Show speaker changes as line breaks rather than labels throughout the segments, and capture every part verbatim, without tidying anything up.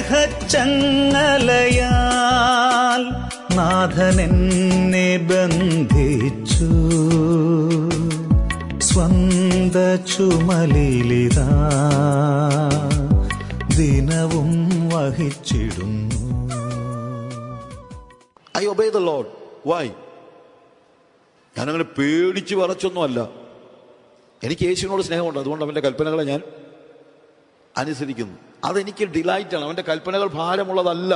സ്നേഹച്ചങ്ങലയാൽ നാഥനെന്നെ ബന്ധിച്ചു. സ്വന്ത ചുമലിലിതാ ദിനവും വഹിച്ചിടുന്നു.
I obey the Lord. Why? ഞാനങ്ങനെ പേടിച്ച് വിറച്ചൊന്നുമല്ല. എനിക്ക് യേശുവിനോട് സ്നേഹമുണ്ട്, അതുകൊണ്ട് അവൻ്റെ കൽപ്പനകളെ ഞാൻ അനുസരിക്കുന്നു. അതെനിക്ക് ഡിലൈറ്റാണ്. അവൻ്റെ കൽപ്പനകൾ ഭാരമുള്ളതല്ല.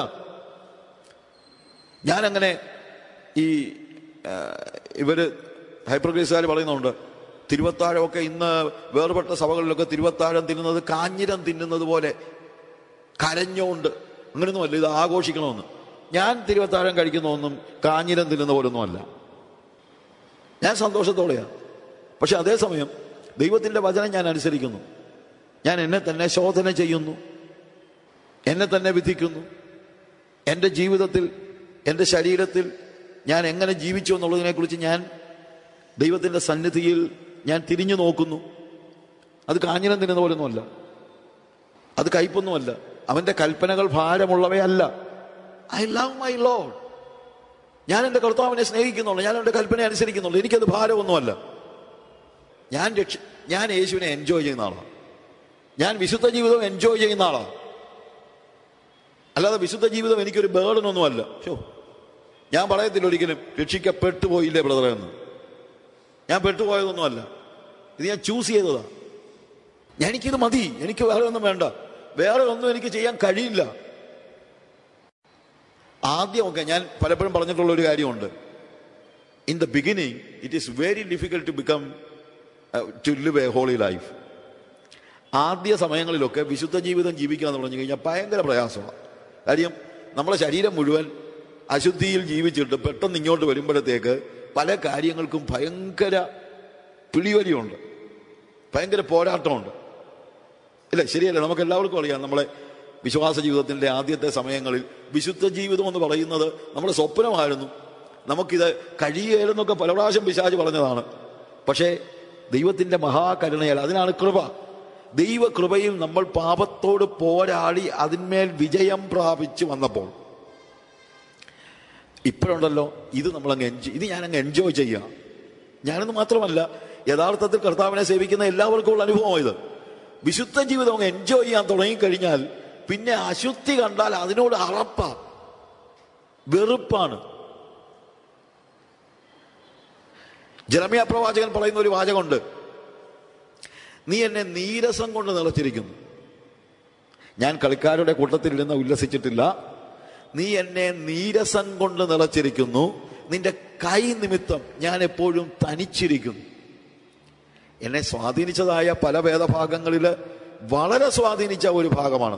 ഞാനങ്ങനെ ഈ ഇവര് ഹൈപ്പർഗ്രേസുകാർ പറയുന്നുണ്ട്, തിരുവത്താഴമൊക്കെ ഇന്ന് വേർപെട്ട സഭകളിലൊക്കെ തിരുവത്താഴം തിന്നുന്നത് കാഞ്ഞിരം തിന്നുന്നത് പോലെ കരഞ്ഞുകൊണ്ട് അങ്ങനെയൊന്നുമല്ല, ഇത് ആഘോഷിക്കണമെന്ന്. ഞാൻ തിരുവത്താഴം കഴിക്കുന്നതൊന്നും കാഞ്ഞിരം തിന്നുന്ന പോലൊന്നുമല്ല. ഞാൻ സന്തോഷത്തോടെയാണ്. പക്ഷെ അതേസമയം ദൈവത്തിൻ്റെ വചനം ഞാൻ അനുസരിക്കുന്നു. ഞാൻ എന്നെ തന്നെ ശോധന ചെയ്യുന്നു, എന്നെ തന്നെ വിധിക്കുന്നു. എൻ്റെ ജീവിതത്തിൽ, എൻ്റെ ശരീരത്തിൽ ഞാൻ എങ്ങനെ ജീവിച്ചു എന്നുള്ളതിനെക്കുറിച്ച് ഞാൻ ദൈവത്തിൻ്റെ സന്നിധിയിൽ ഞാൻ തിരിഞ്ഞു നോക്കുന്നു. അത് കാഞ്ഞിരം തിന്നുന്ന പോലൊന്നുമല്ല, അത് കയ്പൊന്നുമല്ല. അവൻ്റെ കൽപ്പനകൾ ഭാരമുള്ളവയല്ല. I love my Lord. ഞാൻ എൻ്റെ കർത്താവിനെ സ്നേഹിക്കുന്നുള്ളൂ, ഞാൻ എൻ്റെ കൽപ്പന അനുസരിക്കുന്നുള്ളൂ. എനിക്കത് ഭാരമൊന്നുമല്ല. ഞാൻ രക്ഷ ഞാൻ യേശുവിനെ എൻജോയ് ചെയ്യുന്ന ആളാണ്. ഞാൻ വിശുദ്ധ ജീവിതം എൻജോയ് ചെയ്യുന്ന ആളാണ്. അല്ലാതെ വിശുദ്ധ ജീവിതം എനിക്കൊരു ബേർഡനൊന്നുമല്ല. ഷോ ഞാൻ പറയത്തില്ല ഒരിക്കലും രക്ഷിക്കപ്പെട്ടു പോയില്ലേ ബ്രദറെ എന്ന്. ഞാൻ പെട്ടുപോയതൊന്നുമല്ല. ഇത് ഞാൻ ചൂസ് ചെയ്തതാ. എനിക്കിത് മതി, എനിക്ക് വേറെ ഒന്നും വേണ്ട, വേറെ ഒന്നും എനിക്ക് ചെയ്യാൻ കഴിയില്ല. ആദ്യമൊക്കെ ഞാൻ പലപ്പോഴും പറഞ്ഞിട്ടുള്ള ഒരു കാര്യമുണ്ട്. In the beginning it is very difficult to become to live a holy life. ആദ്യ സമയങ്ങളിലൊക്കെ വിശുദ്ധ ജീവിതം ജീവിക്കുക എന്ന് പറഞ്ഞു കഴിഞ്ഞാൽ ഭയങ്കര പ്രയാസമാണ്. കാര്യം നമ്മളെ ശരീരം മുഴുവൻ അശുദ്ധിയിൽ ജീവിച്ചിട്ട് പെട്ടെന്ന് ഇങ്ങോട്ട് വരുമ്പോഴത്തേക്ക് പല കാര്യങ്ങൾക്കും ഭയങ്കര പിടിവലിയുണ്ട്, ഭയങ്കര പോരാട്ടമുണ്ട്. ഇല്ല, ശരിയല്ല? നമുക്ക് എല്ലാവർക്കും അറിയാം, നമ്മളെ വിശ്വാസ ജീവിതത്തിൻ്റെ ആദ്യത്തെ സമയങ്ങളിൽ വിശുദ്ധ ജീവിതം എന്ന് പറയുന്നത് നമ്മുടെ സ്വപ്നമായിരുന്നു. നമുക്കിത് കഴിയേലെന്നൊക്കെ പല പ്രാവശ്യം പിശാച് പറഞ്ഞതാണ്. പക്ഷേ ദൈവത്തിൻ്റെ മഹാകരുണയാൽ, അതിനാണ് കൃപ. ദൈവകൃപയിൽ നമ്മൾ പാപത്തോട് പോരാടി അതിന്മേൽ വിജയം പ്രാപിച്ചു വന്നപ്പോൾ ഇപ്പോഴുണ്ടല്ലോ, ഇത് നമ്മളങ്ങ് എൻജോയ് ഇത് ഞാനങ്ങ് എൻജോയ് ചെയ്യുക. ഞാനെന്ന് മാത്രമല്ല, യഥാർത്ഥത്തിൽ കർത്താവിനെ സേവിക്കുന്ന എല്ലാവർക്കും ഉള്ള അനുഭവം ഇത്. വിശുദ്ധ ജീവിതം അങ്ങ് എൻജോയ് ചെയ്യാൻ തുടങ്ങിക്കഴിഞ്ഞാൽ പിന്നെ അശുദ്ധി കണ്ടാൽ അതിനോട് അറപ്പാ, വെറുപ്പാണ്. ജെറമ്യാ പ്രവാചകൻ പറയുന്ന ഒരു വാചകമുണ്ട്, നീ എന്നെ നീരസം കൊണ്ട് നിറച്ചിരിക്കുന്നു. ഞാൻ കളിക്കാരുടെ കൂട്ടത്തിൽ ഇരുന്ന് ഉല്ലസിച്ചിട്ടില്ല. നീ എന്നെ നീരസം കൊണ്ട് നിറച്ചിരിക്കുന്നു. നിന്റെ കൈ നിമിത്തം ഞാൻ എപ്പോഴും തനിച്ചിരിക്കുന്നു. എന്നെ സ്വാധീനിച്ചതായ പല വേദഭാഗങ്ങളിൽ വളരെ സ്വാധീനിച്ച ഒരു ഭാഗമാണ്.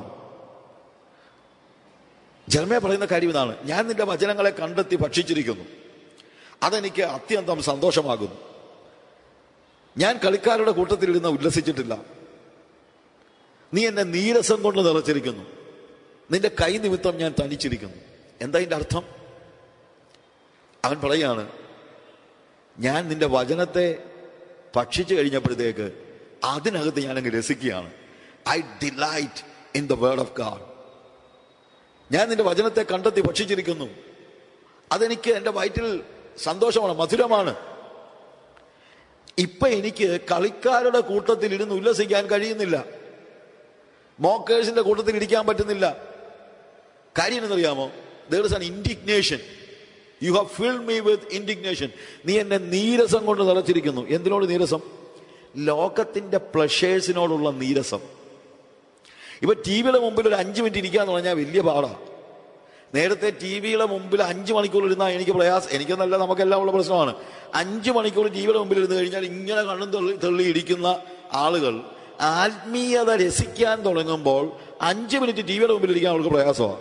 ജെറമ്യാ പറയുന്ന കാര്യം ഇതാണ്, ഞാൻ നിന്റെ വചനങ്ങളെ കണ്ടെത്തി ഭക്ഷിച്ചിരിക്കുന്നു, അതെനിക്ക് അത്യന്തം സന്തോഷമാകുന്നു. ഞാൻ കളിക്കാരുടെ കൂട്ടത്തിലിരുന്ന് ഉല്ലസിച്ചിട്ടില്ല. നീ എന്നെ നീരസം കൊണ്ട് നിറച്ചിരിക്കുന്നു. നിന്റെ കൈ നിമിത്തം ഞാൻ തനിച്ചിരിക്കുന്നു. എന്താ ഇതിൻ്റെ അർത്ഥം? അവൻ പറയാണ്, ഞാൻ നിന്റെ വചനത്തെ ഭക്ഷിച്ചു കഴിഞ്ഞപ്പോഴത്തേക്ക് അതിനകത്ത് ഞാനങ്ങ് രസിക്കുകയാണ്. I delight in the word of God. ഞാൻ നിന്റെ വചനത്തെ കണ്ടെത്തി ഭക്ഷിച്ചിരിക്കുന്നു. അതെനിക്ക് എൻ്റെ വയറ്റിൽ സന്തോഷമാണ്, മധുരമാണ്. ഇപ്പൊ എനിക്ക് കളിക്കാരുടെ കൂട്ടത്തിൽ ഇരുന്ന് ഉല്ലസിക്കാൻ കഴിയുന്നില്ല, മോക്കേഴ്സിന്റെ കൂട്ടത്തിൽ ഇരിക്കാൻ പറ്റുന്നില്ല. കാര്യം എന്നറിയാമോ? there is an indignation. You have filled me with indignation. നീ എന്നെ നീരസം കൊണ്ട് നിറച്ചിരിക്കുന്നു. എന്തിനോട് നീരസം? ലോകത്തിന്റെ പ്ലഷേഴ്സിനോടുള്ള നീരസം. ഇപ്പൊ ടി വിയുടെ മുമ്പിൽ ഒരു അഞ്ചു മിനിറ്റ് ഇരിക്കാന്ന് പറഞ്ഞാൽ വലിയ പാടാ. നേരത്തെ ടി വിയുടെ മുമ്പിൽ അഞ്ചു മണിക്കൂർ ഇരുന്നാൽ എനിക്ക് പ്രയാസം, എനിക്കെന്നല്ല നമുക്കെല്ലാം ഉള്ള പ്രശ്നമാണ്. അഞ്ചു മണിക്കൂർ ടി വിയുടെ മുമ്പിൽ ഇരുന്ന് കഴിഞ്ഞാൽ ഇങ്ങനെ കണ്ണും തെള്ളി തെള്ളി ഇരിക്കുന്ന ആളുകൾ ആത്മീയത രസിക്കാൻ തുടങ്ങുമ്പോൾ അഞ്ചു മിനിറ്റ് ടി വിയുടെ മുമ്പിൽ ഇരിക്കാൻ അവർക്ക് പ്രയാസമാണ്.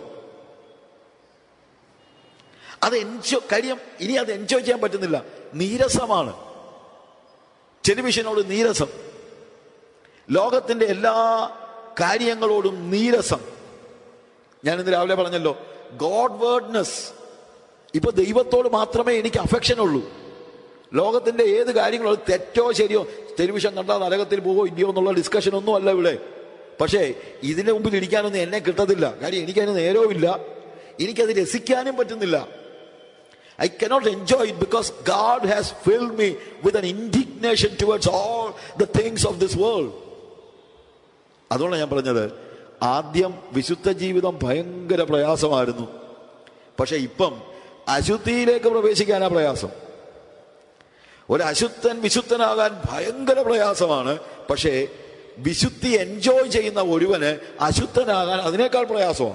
അത് എൻജോയ് കാര്യം ഇനി അത് എൻജോയ് ചെയ്യാൻ പറ്റുന്നില്ല, നീരസമാണ്. ടെലിവിഷനോട് നീരസം, ലോകത്തിന്റെ എല്ലാ കാര്യങ്ങളോടും നീരസം. ഞാൻ ഇന്ന് രാവിലെ പറഞ്ഞല്ലോ, ഗോഡ് വേർഡ്നെസ്. ഇപ്പൊ ദൈവത്തോട് മാത്രമേ എനിക്ക് അഫെക്ഷൻ ഉള്ളൂ. ലോകത്തിന്റെ ഏത് കാര്യങ്ങളും തെറ്റോ ശരിയോ, ടെലിവിഷൻ കണ്ടാൽ നരകത്തിൽ പോവോ ഇല്ലയോ എന്നുള്ള ഡിസ്കഷൻ ഒന്നും അല്ല ഇവിടെ. പക്ഷേ ഇതിന്റെ മുമ്പിൽ ഇരിക്കാനൊന്നും എന്നെ കിട്ടത്തില്ല. കാര്യം എനിക്കതിന് നേരവുമില്ല, എനിക്കത് രസിക്കാനും പറ്റുന്നില്ല. I cannot enjoy it because God has filled me with an indignation towards all the things of this world. അതുകൊണ്ടാണ് ഞാൻ പറഞ്ഞത്, ആദ്യം വിശുദ്ധ ജീവിതം ഭയങ്കര പ്രയാസമായിരുന്നു. പക്ഷെ ഇപ്പം അശുദ്ധിയിലേക്ക് പ്രവേശിക്കാനാ പ്രയാസം. ഒരു അശുദ്ധൻ വിശുദ്ധനാകാൻ ഭയങ്കര പ്രയാസമാണ്. പക്ഷേ വിശുദ്ധി എൻജോയ് ചെയ്യുന്ന ഒരുവന് അശുദ്ധനാകാൻ അതിനേക്കാൾ പ്രയാസമാണ്.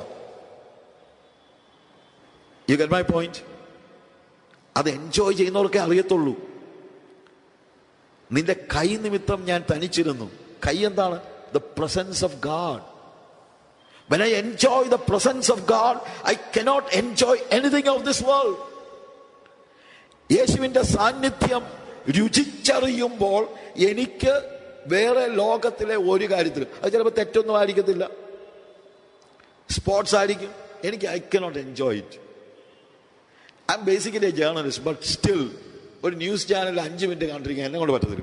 You get my point? അത് എൻജോയ് ചെയ്യുന്നവർക്കേ അറിയത്തുള്ളൂ. നിന്റെ കൈ നിമിത്തം ഞാൻ തനിച്ചിരുന്നു. കൈ എന്താണ്? The presence of God. When I enjoy the presence of God, I cannot enjoy anything of this world. യേശുവിന്റെ സാന്നിധ്യം രുചിച്ചറിയുമ്പോൾ എനിക്ക് വേറെ ലോകത്തിലെ ഒരു കാര്യത്തിലും, അത് ചിലപ്പോൾ തെറ്റൊന്നും ആയിരിക്കത്തില്ല, സ്പോർട്സ് ആയിരിക്കും, എനിക്ക് I cannot enjoy it. I am basically a journalist, but still ഒരു ന്യൂസ് ചാനലിൽ അഞ്ച് മിനിറ്റ് കണ്ടിരിക്കാൻ എന്നെ കൊണ്ട് പറ്റത്തില്ല.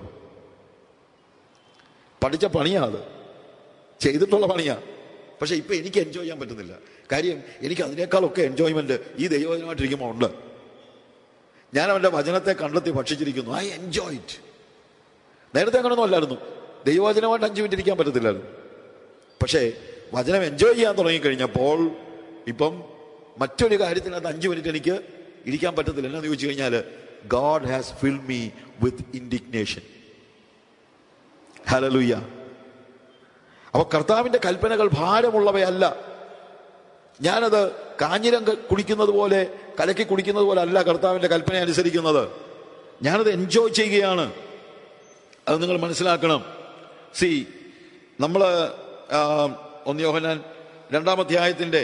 പഠിച്ച പണിയാ, അത് ചെയ്തിട്ടുള്ള പണിയാ. പക്ഷെ ഇപ്പൊ എനിക്ക് എൻജോയ് ചെയ്യാൻ പറ്റുന്നില്ല. കാര്യം എനിക്ക് അതിനേക്കാളൊക്കെ എൻജോയ്മെന്റ് ഈ ദൈവവചനമായിട്ടിരിക്കുമ്പോൾ ഉണ്ട്. ഞാൻ അവന്റെ വചനത്തെ കണ്ടെത്തി ഭക്ഷിച്ചിരിക്കുന്നു. I enjoy it. നേരത്തെ അങ്ങനെയൊന്നും അല്ലായിരുന്നു. ദൈവവചനമായിട്ട് അഞ്ചു മിനിറ്റ് ഇരിക്കാൻ പറ്റത്തില്ലായിരുന്നു. പക്ഷേ വചനം എൻജോയ് ചെയ്യാൻ തുടങ്ങിക്കഴിഞ്ഞപ്പോൾ ഇപ്പം മറ്റൊരു കാര്യത്തിനകത്ത് അഞ്ചു മിനിറ്റ് എനിക്ക് ഇരിക്കാൻ പറ്റത്തില്ല. എന്നാന്ന് ചോദിച്ചു കഴിഞ്ഞാൽ, God has filled me with indignation. Hallelujah. അപ്പൊ കർത്താവിന്റെ കൽപ്പനകൾ ഭാരമുള്ളവയല്ല. ഞാനത് കാഞ്ഞിരം കുടിക്കുന്നത് പോലെ, കലക്കി കുടിക്കുന്നത് പോലെ അല്ല കർത്താവിന്റെ കൽപ്പന അനുസരിക്കുന്നത്. ഞാനത് എൻജോയ് ചെയ്യുകയാണ്. അത് നിങ്ങൾ മനസ്സിലാക്കണം. സി, നമ്മള് ഒന്ന് യോഹന്നാൻ രണ്ടാം അധ്യായത്തിന്റെ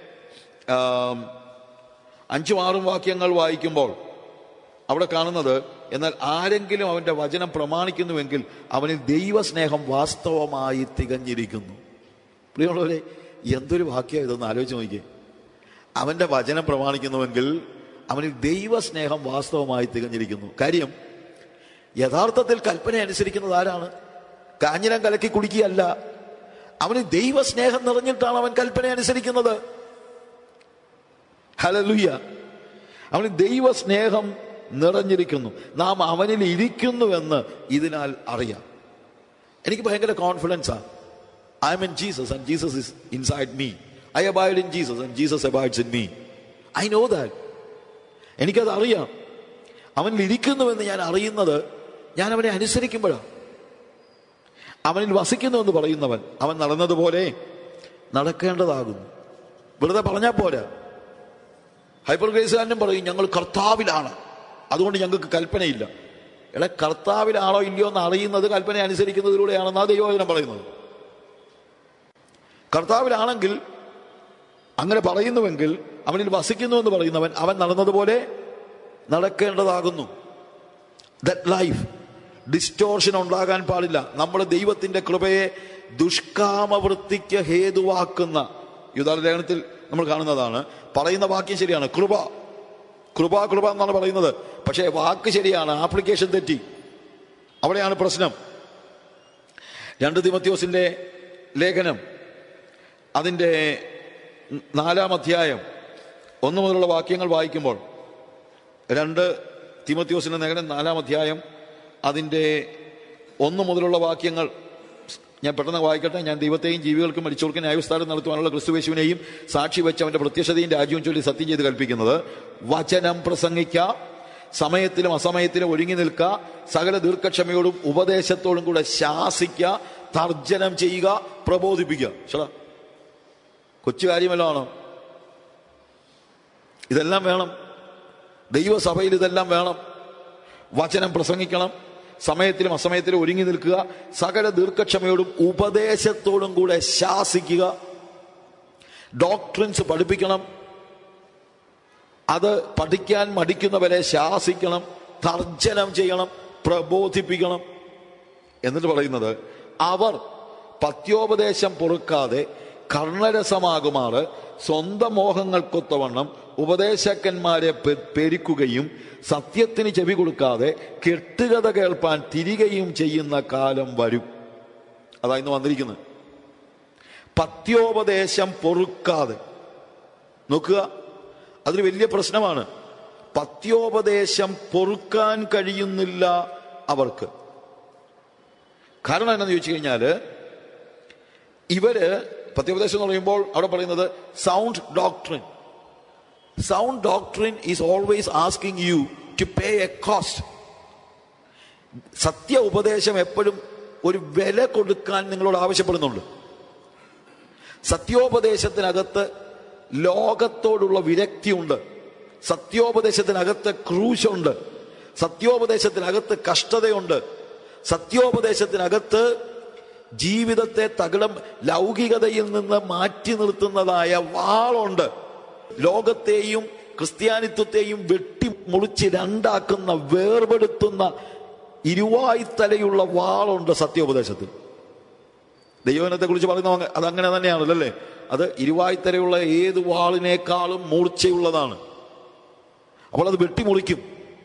അഞ്ചും ആറും വാക്യങ്ങൾ വായിക്കുമ്പോൾ അവിടെ കാണുന്നത്, എന്നാൽ ആരെങ്കിലും അവന്റെ വചനം പ്രമാണിക്കുന്നുവെങ്കിൽ അവനിൽ ദൈവസ്നേഹം വാസ്തവമായി തികഞ്ഞിരിക്കുന്നു. പ്രിയമുള്ളവരെ, എന്തൊരു വാക്യം ഇതൊന്ന് ആലോചിച്ച് നോക്കിയേ. അവന്റെ വചനം പ്രമാണിക്കുന്നുവെങ്കിൽ അവനിൽ ദൈവസ്നേഹം വാസ്തവമായി തികഞ്ഞിരിക്കുന്നു. കാര്യം യഥാർത്ഥത്തിൽ കൽപ്പന അനുസരിക്കുന്നത് ആരാണ്? കാഞ്ഞിരം കലക്കി കുടിക്കുകയല്ല. അവന് ദൈവസ്നേഹം നിറഞ്ഞിട്ടാണ് അവൻ കൽപ്പന അനുസരിക്കുന്നത്. ഹല്ലേലൂയ. അവന് ദൈവസ്നേഹം നിറഞ്ഞിരിക്കുന്നു. നാം അവനിൽ ഇരിക്കുന്നുവെന്ന് ഇതിനാൽ അറിയാം. എനിക്ക് ഭയങ്കര കോൺഫിഡൻസാ. I am in Jesus and Jesus is inside me. I abide in Jesus and Jesus abides in me. I know that. എനിക്കത് അറിയാം. അവനിൽ ഇരിക്കുന്നുവെന്ന് ഞാൻ അറിയുന്നത് ഞാൻ അവനെ അനുസരിക്കുമ്പോഴാണ്. അവനിൽ വസിക്കുന്നുവെന്ന് പറയുന്നവൻ അവൻ നടന്നതുപോലെ നടക്കേണ്ടതാകുന്നു. വെറുതെ പറഞ്ഞാൽ പോരാ. ഹൈപ്പർ ഗ്രേസുകാരനും പറയും, ഞങ്ങൾ കർത്താവിലാണ്, അതുകൊണ്ട് ഞങ്ങൾക്ക് കൽപ്പനയില്ല. എടാ, കർത്താവിലാണോ ഇല്ലയോ എന്ന് അറിയുന്നത് കൽപ്പന അനുസരിക്കുന്നതിലൂടെയാണെന്നാണ് ദൈവവചനം പറയുന്നത്. കർത്താവിലാണെങ്കിൽ, അങ്ങനെ പറയുന്നുവെങ്കിൽ, അവനിൽ വസിക്കുന്നു എന്ന് പറയുന്നവൻ അവൻ നടന്നതുപോലെ നടക്കേണ്ടതാകുന്നു. ദാറ്റ് ലൈഫ് ഡിസ്റ്റോർഷൻ ഉണ്ടാകാൻ പാടില്ല. നമ്മുടെ ദൈവത്തിന്റെ കൃപയെ ദുഷ്കാമവൃത്തിക്ക് ഹേതുവാക്കുന്ന യുദ്ധലേഖനത്തിൽ നമ്മൾ കാണുന്നതാണ്. പറയുന്ന വാക്യം ശരിയാണ്, കൃപ കൃപ കൃപ എന്നാണ് പറയുന്നത്. പക്ഷേ വാക്ക് ശരിയാണ്, ആപ്ലിക്കേഷൻ തെറ്റി. അവിടെയാണ് പ്രശ്നം. രണ്ട് തിമോഥെയോസിന്റെ ലേഖനം അതിൻ്റെ നാലാം അധ്യായം ഒന്ന് മുതലുള്ള വാക്യങ്ങൾ വായിക്കുമ്പോൾ, രണ്ട് തിമോഥെയോസിന്റെ ലേഖനം നാലാം അധ്യായം അതിൻ്റെ ഒന്ന് മുതലുള്ള വാക്യങ്ങൾ ഞാൻ പെട്ടെന്ന് വായിക്കട്ടെ. ഞാൻ ദൈവത്തെയും ജീവികൾക്കും മരിച്ചവർക്ക് ന്യായവിസ്താരം നടത്തുവാനുള്ള ക്രിസ്തുയേശുവിനെയും സാക്ഷി വെച്ച് അവന്റെ പ്രത്യക്ഷതയും രാജ്യവും ചൊല്ലി സത്യം ചെയ്ത് കൽപ്പിക്കുന്നത്, വചനം പ്രസംഗിക്ക, സമയത്തിലും അസമയത്തിലും ഒരുങ്ങി നിൽക്ക, സകല ദീർഘക്ഷമയോടും ഉപദേശത്തോടും കൂടെ ശാസിക്ക, തർജ്ജനം ചെയ്യുക, പ്രബോധിപ്പിക്കുക. ചേട്ടാ, കൊച്ചു കാര്യമല്ലാണോ? ഇതെല്ലാം വേണം. ദൈവസഭയിൽ ഇതെല്ലാം വേണം. വചനം പ്രസംഗിക്കണം, സമയത്തിലും അസമയത്തിലും ഒരുങ്ങി നിൽക്കുക, സകല ദീർഘക്ഷമയോടും ഉപദേശത്തോടും കൂടെ ശാസിക്കുക, ഡോക്ട്രിൻസ് പഠിപ്പിക്കണം, അത് പഠിക്കാൻ മടിക്കുന്നവരെ ശാസിക്കണം, തർജ്ജനം ചെയ്യണം, പ്രബോധിപ്പിക്കണം. എന്നിട്ട് പറയുന്നത്, അവർ പത്യോപദേശം പൊറുക്കാതെ കർണരസമാകുമാറ് സ്വന്തം മോഹങ്ങൾക്കൊത്തവണ്ണം ഉപദേശകന്മാരെ പെരുക്കുകയും സത്യത്തിന് ചെവി കൊടുക്കാതെ കെട്ടുകഥ കേൾപ്പാൻ തിരികെയും ചെയ്യുന്ന കാലം വരും. അതാ ഇന്ന് വന്നിരിക്കുന്നത്. പത്യോപദേശം പൊറുക്കാതെ. നോക്കുക, അതൊരു വലിയ പ്രശ്നമാണ്. പത്യോപദേശം പൊറുക്കാൻ കഴിയുന്നില്ല അവർക്ക്. കാരണം എന്താണെന്ന് ചോദിച്ചു കഴിഞ്ഞാൽ, ഇവര് പത്യോപദേശം എന്ന് പറയുമ്പോൾ അവിടെ പറയുന്നത് sound doctrine. Sound doctrine is always asking you to pay a cost. സത്യ ഉപദേശം എപ്പോഴും ഒരു വില കൊടുക്കാൻ നിങ്ങളോട് ആവശ്യപ്പെടുന്നുണ്ട്. സത്യോപദേശത്തിനകത്ത് ലോകത്തോടുള്ള വിരക്തിയുണ്ട്. സത്യോപദേശത്തിനകത്ത് ക്രൂശുണ്ട്. സത്യോപദേശത്തിനകത്ത് കഷ്ടതയുണ്ട്. സത്യോപദേശത്തിനകത്ത് ജീവിതത്തെ തകിടം ലൗകികതയിൽ നിന്ന് മാറ്റി നിർത്തുന്നതായ വാളുണ്ട്. ലോകത്തെയും ക്രിസ്ത്യാനിത്വത്തെയും വെട്ടിമുറിച്ച് രണ്ടാക്കുന്ന, വേർപെടുത്തുന്ന ഇരുവായ്ത്തലയുള്ള വാളുണ്ട് സത്യോപദേശത്തിൽ. ദൈവജനത്തെ കുറിച്ച് പറയുന്ന അതങ്ങനെ തന്നെയാണല്ലോ അല്ലേ? അത് ഇരുവായ്ത്തലയുള്ള ഏത് വാളിനേക്കാളും മൂർച്ചയുള്ളതാണ്. അപ്പോൾ അത് വെട്ടിമുറിക്കും.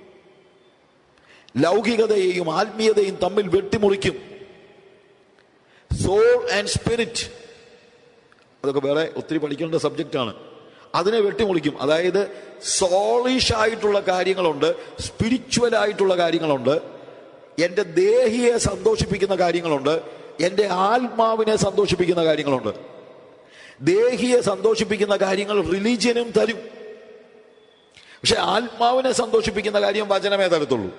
ലൗകികതയെയും ആത്മീയതയും തമ്മിൽ വെട്ടിമുറിക്കും. സോൾ ആൻഡ് സ്പിരിറ്റ്, അതൊക്കെ വേറെ ഒത്തിരി പഠിക്കേണ്ട സബ്ജക്റ്റാണ്. അതിനെ വെട്ടിമുറിക്കും. അതായത് സോളിഷ് ആയിട്ടുള്ള കാര്യങ്ങളുണ്ട്, സ്പിരിച്വൽ ആയിട്ടുള്ള കാര്യങ്ങളുണ്ട്, എൻ്റെ ദേഹിയെ സന്തോഷിപ്പിക്കുന്ന കാര്യങ്ങളുണ്ട്, എൻ്റെ ആത്മാവിനെ സന്തോഷിപ്പിക്കുന്ന കാര്യങ്ങളുണ്ട്. ദേഹിയെ സന്തോഷിപ്പിക്കുന്ന കാര്യങ്ങൾ റിലീജിയനും തരും. പക്ഷെ ആത്മാവിനെ സന്തോഷിപ്പിക്കുന്ന കാര്യം വചനമേ തരത്തുള്ളൂ.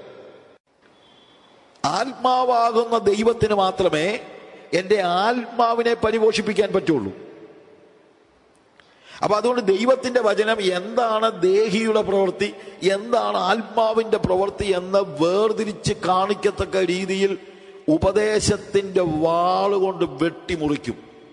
ആത്മാവാകുന്ന ദൈവത്തിന് മാത്രമേ എൻ്റെ ആത്മാവിനെ പരിപോഷിപ്പിക്കാൻ പറ്റുള്ളൂ. അപ്പൊ അതുകൊണ്ട് ദൈവത്തിന്റെ വചനം എന്താണ് ദേഹിയുടെ പ്രവൃത്തി, എന്താണ് ആത്മാവിന്റെ പ്രവൃത്തി എന്ന് വേർതിരിച്ച് കാണിക്കത്തക്ക രീതിയിൽ ഉപദേശത്തിന്റെ വാളുകൊണ്ട് വെട്ടിമുറിക്കും.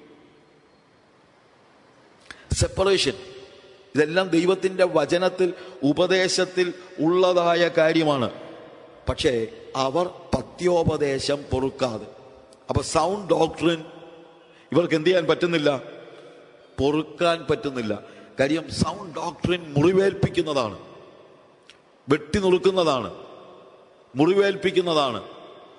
സെപ്പറേഷൻ, ഇതെല്ലാം ദൈവത്തിന്റെ വചനത്തിൽ ഉപദേശത്തിൽ ഉള്ളതായ കാര്യമാണ്. പക്ഷേ അവർ പത്യോപദേശം പൊറുക്കാതെ. അപ്പൊ സൗണ്ട് ഡോക്ട്രിൻ ഇവർക്ക് എന്ത് ചെയ്യാൻ പറ്റുന്നില്ല? പൊറുക്കാൻ പറ്റുന്നില്ല. കാര്യം സൗണ്ട് ഡോക്ട്രിൻ മുറിവേൽപ്പിക്കുന്നതാണ്, വെട്ടിനുറുക്കുന്നതാണ്, മുറിവേൽപ്പിക്കുന്നതാണ്.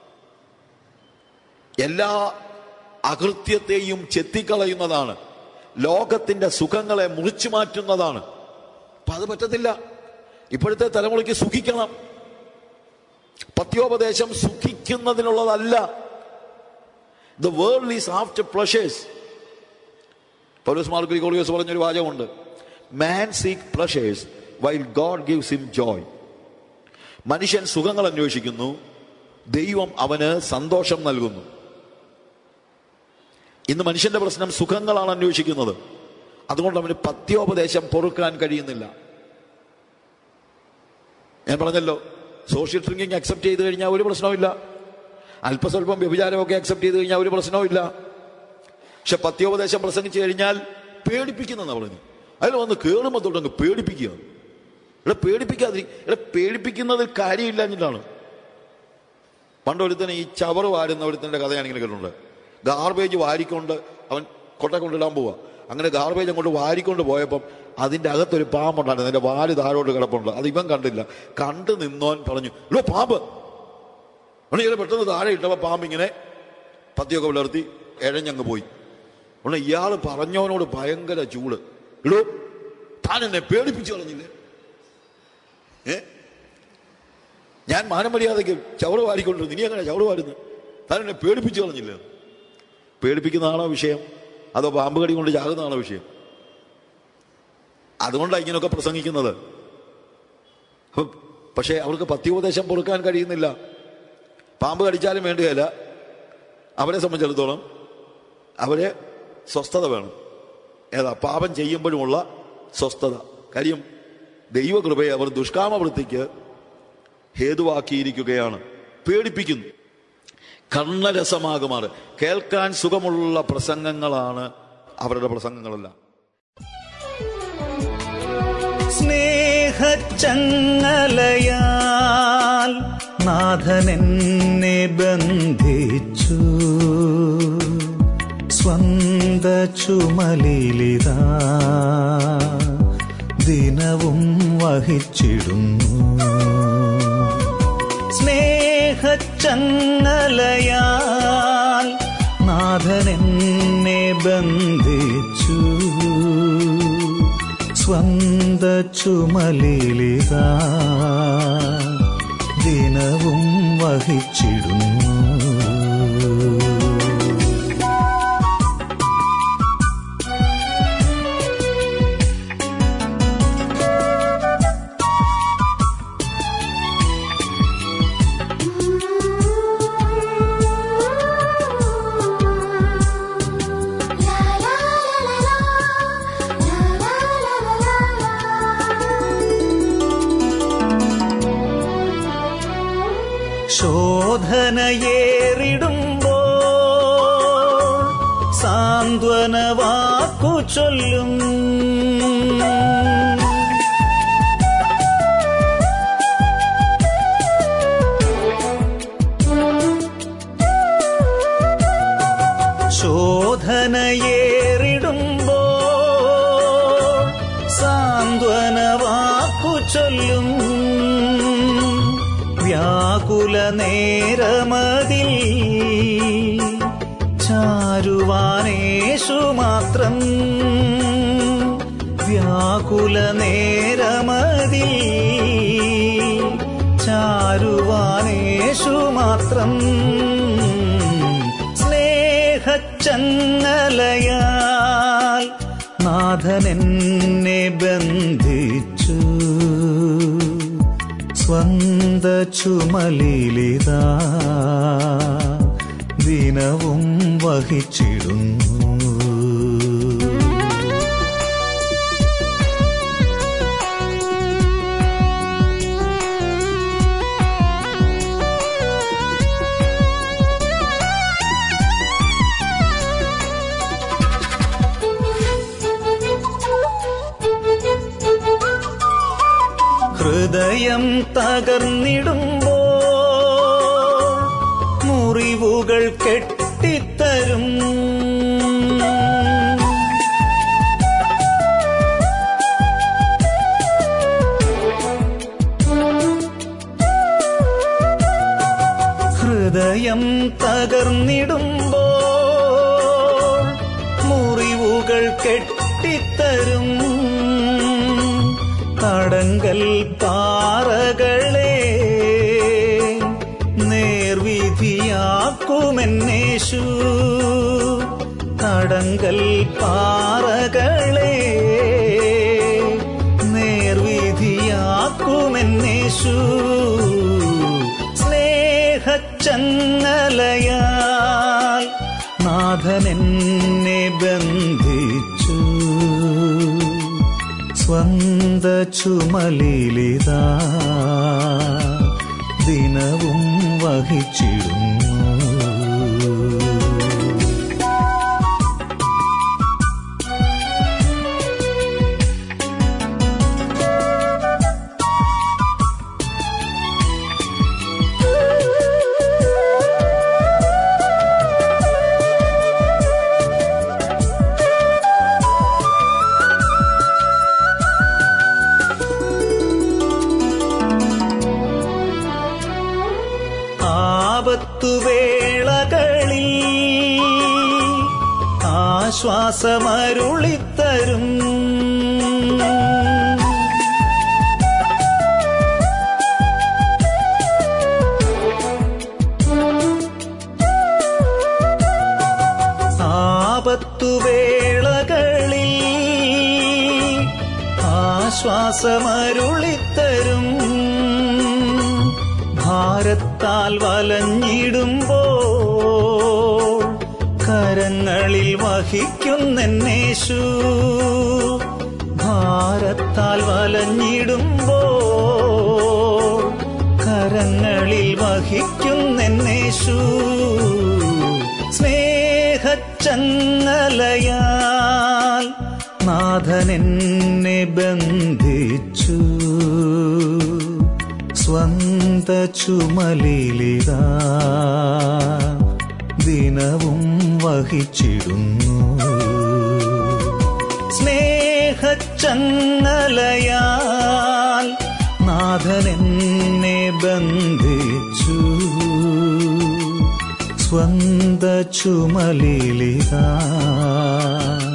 എല്ലാ അകൃത്യത്തെയും ചെത്തിക്കളയുന്നതാണ്. ലോകത്തിന്റെ സുഖങ്ങളെ മുറിച്ചു മാറ്റുന്നതാണ്. അപ്പൊ അത് പറ്റത്തില്ല. ഇപ്പോഴത്തെ തലമുറയ്ക്ക് സുഖിക്കണം. പത്യോപദേശം സുഖിക്കുന്നതിനുള്ളതല്ല. The world is after pleasures. പൗലോസ് മാർ ഗ്രിഗോറിയോസ് പറഞ്ഞൊരു വാചകമുണ്ട്, man seek pleasures while God gives him joy. മനുഷ്യൻ സുഖങ്ങൾ അന്വേഷിക്കുന്നു, ദൈവം അവന് സന്തോഷം നൽകുന്നു. ഇന്ന് മനുഷ്യന്റെ പ്രശ്നം സുഖങ്ങളാണ് അന്വേഷിക്കുന്നത്. അതുകൊണ്ട് അവന് പത്യോപദേശം പൊറുക്കാൻ കഴിയുന്നില്ല. ഞാൻ പറഞ്ഞല്ലോ, സോഷ്യൽ ഡ്രിങ്കിങ് അക്സെപ്റ്റ് ചെയ്ത് കഴിഞ്ഞാൽ ഒരു പ്രശ്നവുമില്ല. അല്പസ്വല്പം വ്യഭിചാരമൊക്കെ അക്സെപ്റ്റ് ചെയ്ത് കഴിഞ്ഞാൽ ഒരു പ്രശ്നവുമില്ല. പക്ഷെ പത്യോപദേശം പ്രസംഗിച്ചു കഴിഞ്ഞാൽ പേടിപ്പിക്കുന്ന പറഞ്ഞു, അതിൽ വന്ന് കയറുമ്പോൾ തൊട്ടങ്ങ് പേടിപ്പിക്കുക. ഇവിടെ പേടിപ്പിക്കാതെ ഇവിടെ പേടിപ്പിക്കുന്നതിൽ കാര്യമില്ല എന്നിട്ടാണ്. പണ്ടൊരുത്തന്നെ ഈ ചവറ് വാരുന്ന ഒരുത്തൻ്റെ കഥ ഞാനിങ്ങനെ കേട്ടിട്ടുണ്ട്. ഗാർബേജ് വാരിക്കൊണ്ട് അവൻ കൊട്ട കൊണ്ടിടാൻ പോവുക. അങ്ങനെ ഗാർബേജ് അങ്ങോട്ട് വാരിക്കൊണ്ട് പോയപ്പം അതിൻ്റെ അകത്തൊരു പാമ്പുണ്ടായിരുന്നു. അതിൻ്റെ വാല് താഴോട്ട് കിടപ്പുണ്ട്. അത് ഇവൻ കണ്ടില്ല. കണ്ടു നിന്നോൻ പറഞ്ഞു, ഇല്ലോ പാമ്പ്. അവന് ഇങ്ങനെ പെട്ടെന്ന് താഴെ ഇട്ടപ്പോൾ പാമ്പ് ഇങ്ങനെ പത്തിയൊക്കെ വിളർത്തി എഴഞ്ഞങ്ങ് പോയി. ഉടനെ ഇയാൾ പറഞ്ഞവനോട് ഭയങ്കര ചൂട്, ഇടോ താൻ എന്നെ പേടിപ്പിച്ചു കളഞ്ഞില്ലേ? ഏ ഞാൻ മാനമര്യാദയ്ക്ക് ചവറ് വാരിക്കൊണ്ടിരുന്നു, ഇനി അങ്ങനെ ചവറ് വാരുന്നു, താൻ എന്നെ പേടിപ്പിച്ചു കളഞ്ഞില്ലേ? പേടിപ്പിക്കുന്നതാണോ വിഷയം, അതോ പാമ്പ് കടി കൊണ്ട് ചാകുന്നതാണോ വിഷയം? അതുകൊണ്ടാണ് ഇങ്ങനെയൊക്കെ പ്രസംഗിക്കുന്നത്. പക്ഷേ അവർക്ക് പത്യോപദേശം പൊറുക്കാൻ കഴിയുന്നില്ല. പാമ്പ് കടിച്ചാലും വേണ്ടുകയില്ല. അവരെ സംബന്ധിച്ചിടത്തോളം അവരെ സ്വസ്ഥത വേണം. ഏതാ? പാപം ചെയ്യുമ്പോഴുമുള്ള സ്വസ്ഥത. കാര്യം ദൈവകൃപയെ അവർ ദുഷ്കാമവൃത്തിക്ക് ഹേതുവാക്കിയിരിക്കുകയാണ്. പേടിപ്പിക്കുന്നു. കർണരസമാകുമാറ് കേൾക്കാൻ സുഖമുള്ള പ്രസംഗങ്ങളാണ് അവരുടെ പ്രസംഗങ്ങളെല്ലാം.
സ്നേഹച്ചങ്ങലയാൽ നാഥനെന്നെ ബന്ധിച്ചു, സ്വന്ത ചുമലിലിതാ ദിനവും വഹിച്ചിടുന്നു. സ്നേഹച്ചങ്ങലയാൽ നാഥനെന്നെ ബന്ധിച്ചു സ്വന്ത ചുമലിലിതാ ദിനവും വഹിച്ചിടുന്നു. ശോധനയേറിടുമ്പോൾ സാന്ത്വന വാക്കു ചൊല്ലും. ശോധനയേറിടുമ്പോൾ സാന്ത്വന വാക്കു ചൊല്ലും. വ്യാകുല നേരമതിൽ ചാരുവാനേഷു മാത്രം. വ്യാകുല നേരമതിൽ ചാരുവാനേഷു മാത്രം. സ്നേഹച്ചങ്ങലയാൽ നാഥനെന്നെ ബന്ധിച്ചു സ്വന്ത ചുമലിലിതാ ദിനവും വഹിച്ചിടുന്നു. ഹൃദയം തകർന്നിടുമ്പോൾ മുറിവുകൾ കെട്ടിത്തരും. ഹൃദയം തകർന്നിടുമ്പോൾ മുറിവുകൾ കെട്ടിത്തരും. തടങ്കൽ പാറകളെ നേർവിധിയാക്കുമെന്നേശു. തടങ്കൽ പാറകളെ നേർവിധിയാക്കുമെന്നേശു. സ്നേഹച്ചങ്ങലയാൽ നാഥനെന്നെ ബന്ധിച്ചു സ്വന്ത ചുമലിലിതാ ദിനവും വഹിച്ചിടുന്നു. ആപത്തുവേളകളിൽ ആശ്വാസമരുളിത്തരും. ആപത്തുവേളകളിൽ ആശ്വാസമരുളിത്തരും. ഭാരത്താൽ വലഞ്ഞിടുമ്പോൾ കരങ്ങളിൽ വഹിക്കുന്നെന്നേശു. ഭാരത്താൽ വലഞ്ഞിടുമ്പോൾ കരങ്ങളിൽ വഹിക്കുന്നെന്നേശു. സ്നേഹച്ചങ്ങലയാൽ നാഥനെന്നെ ബന്ധിച്ചു സ്വന്ത ചുമലിലിതാ ദിനവും വഹിച്ചിടുന്നു. സ്നേഹച്ചങ്ങലയാൽ നാഥനെന്നെ ബന്ധിച്ചു സ്വന്ത ചുമലിലിതാ